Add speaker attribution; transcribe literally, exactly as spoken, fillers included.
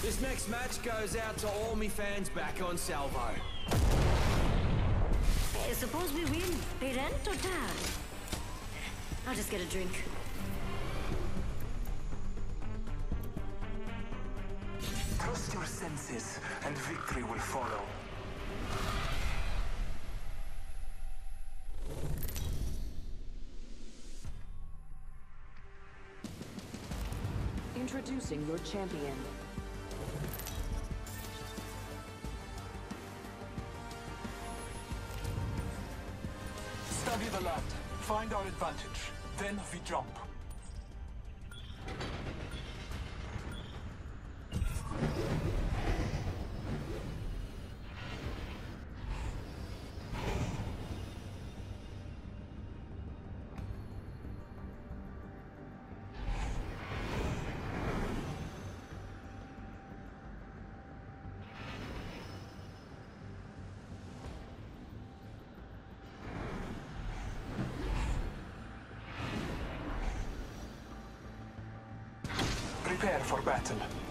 Speaker 1: This next match goes out to all me fans back on Salvo.
Speaker 2: Hey, suppose we win. Pay rent or tab? I'll just get a drink.
Speaker 3: Trust your senses, and victory will follow.
Speaker 4: Introducing your champion.
Speaker 3: Study the land. Find our advantage. Then we jump. Prepare for battle.